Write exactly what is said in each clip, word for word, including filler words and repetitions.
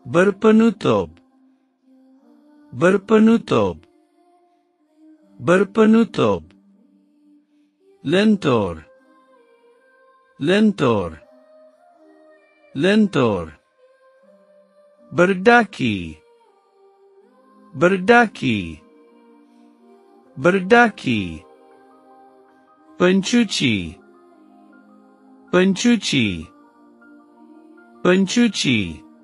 berpenutup, berpenutup, berpenutup, lentur, lentur, lentur, berdaki, berdaki, berdaki, pencuci, pencuci, pencuci,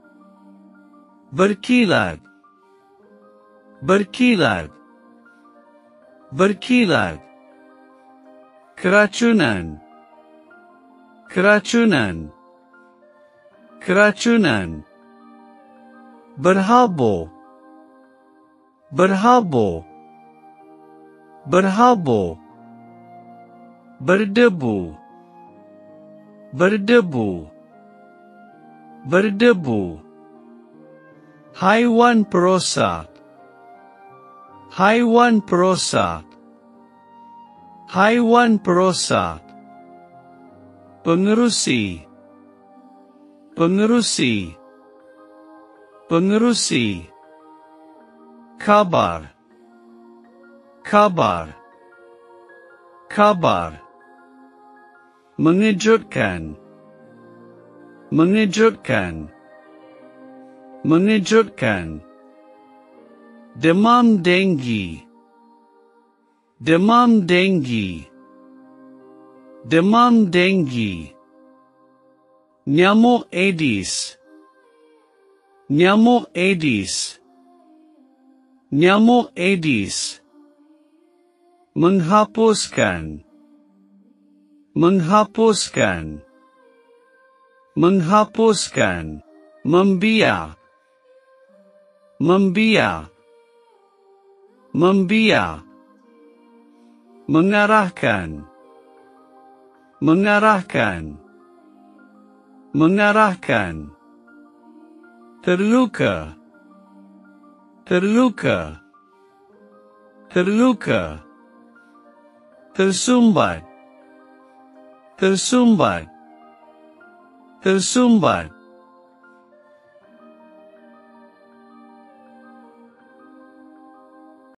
berkilat, berkilat, berkilat, keracunan, keracunan, keracunan, berhabuk, berhabuk, berhabuk, berdebu, berdebu, berdebu, haiwan perosak, haiwan perosak, haiwan perosak, pengerusi, pengerusi, pengerusi, kabar, kabar, kabar, mengejutkan, mengejutkan, mengejutkan, demam denggi, demam denggi, demam denggi, nyamuk Aedes, nyamuk Aedes, nyamuk Aedes, menghapuskan, menghapuskan, menghapuskan, membiak, membiak, membiak, mengarahkan, mengarahkan, mengarahkan, terluka, terluka, terluka, tersumbat, tersumbat, tersumbat,